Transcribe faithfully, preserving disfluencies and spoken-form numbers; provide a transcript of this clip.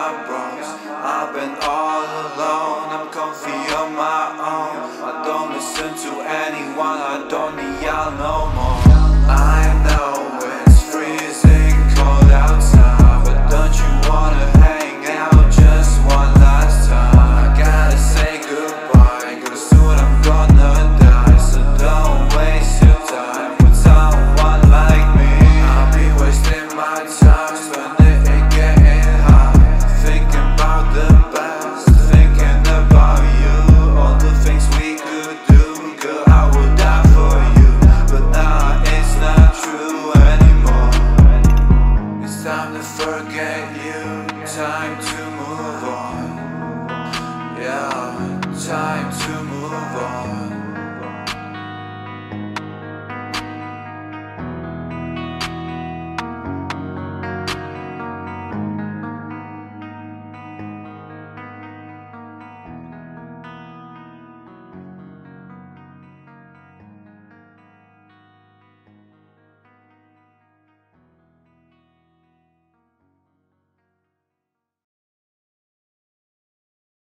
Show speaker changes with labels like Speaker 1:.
Speaker 1: my bros. I've been all alone, I'm comfy on my own. I don't listen to anyone, I don't need y'all no more. I know it's freezing cold outside, but don't you wanna hang out just one last time? I gotta say goodbye, cause soon I'm gonna die. So don't waste your time with someone like me. I'll be wasting my time, spending it getting high, thinking about the past, thinking about you, all the things we could do. Girl, I would die for you, but now it's not true anymore. It's time to forget you, time to move on. Yeah, time to